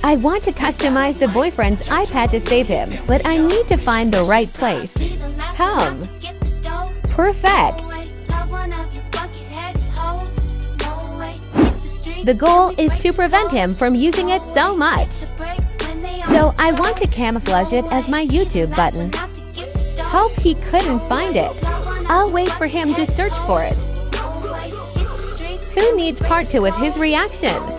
I want to customize the boyfriend's iPad to save him, but I need to find the right place. Home. Perfect. The goal is to prevent him from using it so much. So I want to camouflage it as my YouTube button. Hope he couldn't find it. I'll wait for him to search for it. Who needs part 2 with his reaction?